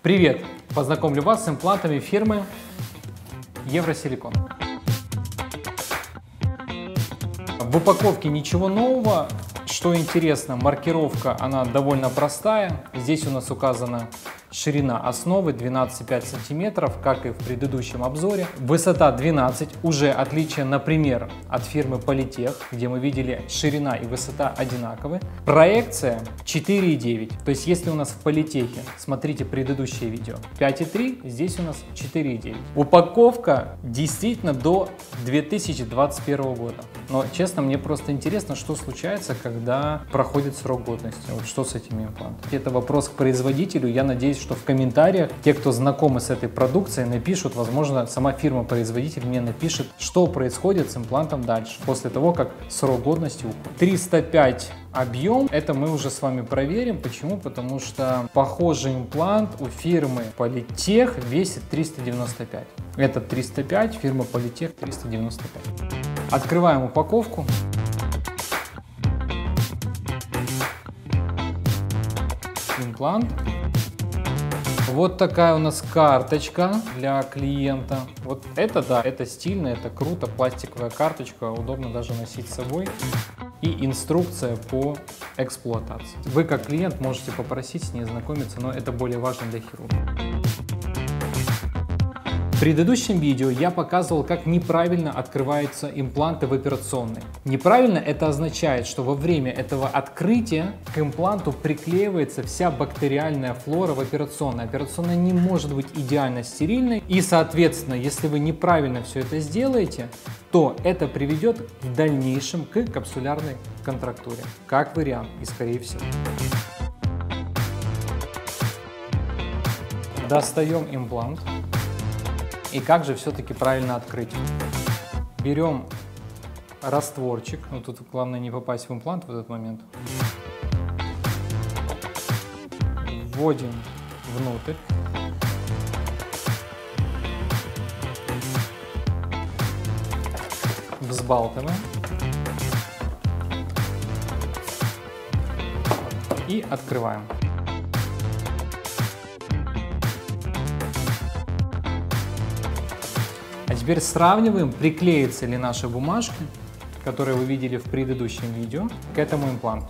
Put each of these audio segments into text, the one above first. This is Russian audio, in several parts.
Привет! Познакомлю вас с имплантами фирмы Евросиликон. В упаковке ничего нового. Что интересно, маркировка она довольно простая. Здесь у нас указана ширина основы 12,5 см, как и в предыдущем обзоре. Высота 12, уже отличие, например, от фирмы Polytech, где мы видели ширина и высота одинаковые. Проекция 4,9, то есть если у нас в Polytech, смотрите предыдущее видео, 5,3, здесь у нас 4,9. Упаковка действительно до 2021 года. Но честно, мне просто интересно, что случается, когда проходит срок годности. Вот что с этими имплантами. Это вопрос к производителю. Я надеюсь, что в комментариях те, кто знакомы с этой продукцией, напишут, возможно, сама фирма-производитель мне напишет, что происходит с имплантом дальше, после того, как срок годности уходит. 305 объем, это мы уже с вами проверим. Почему? Потому что похожий имплант у фирмы Polytech весит 395. Этот 305, фирма Polytech 395. Открываем упаковку. Имплант. Вот такая у нас карточка для клиента. Вот это да, это стильно, это круто, пластиковая карточка, удобно даже носить с собой. И инструкция по эксплуатации. Вы как клиент можете попросить с ней знакомиться, но это более важно для хирурга. В предыдущем видео я показывал, как неправильно открываются импланты в операционной. Неправильно это означает, что во время этого открытия к импланту приклеивается вся бактериальная флора в операционной. Операционная не может быть идеально стерильной, и соответственно, если вы неправильно все это сделаете, то это приведет в дальнейшем к капсулярной контрактуре, как вариант, и скорее всего. Достаем имплант. И как же все-таки правильно открыть? Берем растворчик, ну тут главное не попасть в имплант в этот момент. Вводим внутрь. Взбалтываем. И открываем. А теперь сравниваем, приклеится ли наша бумажка, которую вы видели в предыдущем видео, к этому импланту.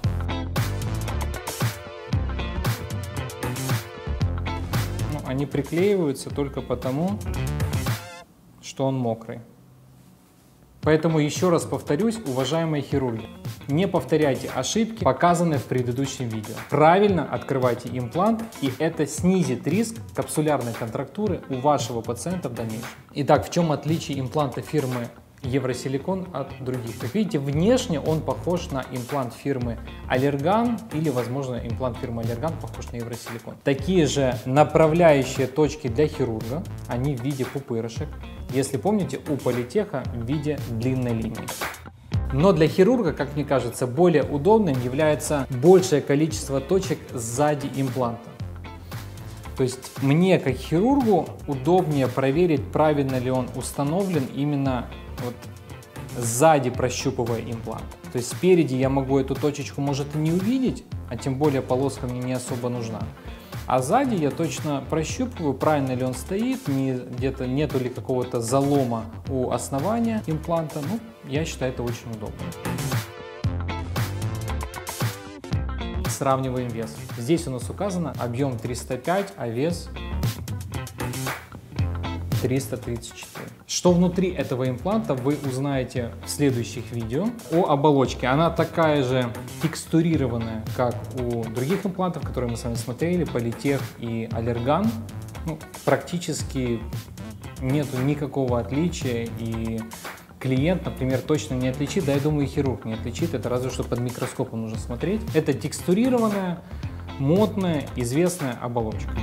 Ну, они приклеиваются только потому, что он мокрый. Поэтому еще раз повторюсь, уважаемые хирурги, не повторяйте ошибки, показанные в предыдущем видео. Правильно открывайте имплант, и это снизит риск капсулярной контрактуры у вашего пациента в дальнейшем. Итак, в чем отличие импланта фирмы Евросиликон от других? Как видите, внешне он похож на имплант фирмы Allergan, или, возможно, имплант фирмы Allergan похож на Евросиликон. Такие же направляющие точки для хирурга, они в виде пупырышек. Если помните, у Polytech в виде длинной линии. Но для хирурга, как мне кажется, более удобным является большее количество точек сзади импланта. То есть мне, как хирургу, удобнее проверить, правильно ли он установлен именно вот сзади, прощупывая имплант. То есть спереди я могу эту точечку, может, и не увидеть, а тем более полоска мне не особо нужна. А сзади я точно прощупываю, правильно ли он стоит, где-то нету ли какого-то залома у основания импланта. Ну, я считаю, это очень удобно. Сравниваем вес. Здесь у нас указано объем 305, а вес 334. Что внутри этого импланта, вы узнаете в следующих видео. О оболочке. Она такая же текстурированная, как у других имплантов, которые мы с вами смотрели, Polytech и Allergan. Ну, практически нету никакого отличия, и клиент, например, точно не отличит, да, я думаю, и хирург не отличит, это разве что под микроскопом нужно смотреть. Это текстурированная, модная, известная оболочка.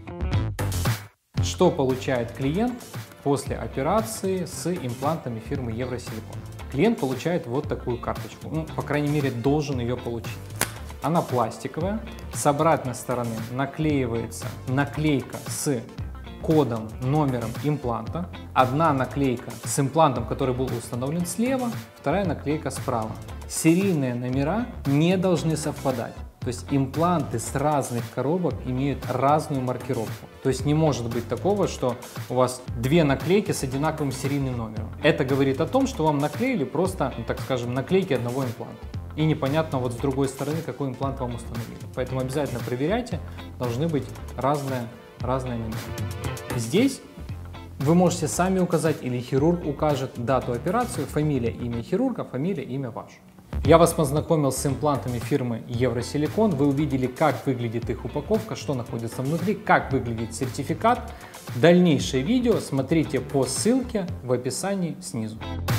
Что получает клиент после операции с имплантами фирмы Евросиликон? Клиент получает вот такую карточку, ну, по крайней мере, должен ее получить. Она пластиковая, с обратной стороны наклеивается наклейка с кодом, номером импланта. Одна наклейка с имплантом, который был установлен слева, вторая наклейка справа. Серийные номера не должны совпадать. То есть импланты с разных коробок имеют разную маркировку. То есть не может быть такого, что у вас две наклейки с одинаковым серийным номером. Это говорит о том, что вам наклеили просто, так скажем, наклейки одного импланта. И непонятно вот с другой стороны, какой имплант вам установили. Поэтому обязательно проверяйте, должны быть разные номера. Здесь вы можете сами указать или хирург укажет дату операции, фамилия, имя хирурга, фамилия, имя ваше. Я вас познакомил с имплантами фирмы Евросиликон. Вы увидели, как выглядит их упаковка, что находится внутри, как выглядит сертификат. Дальнейшее видео смотрите по ссылке в описании снизу.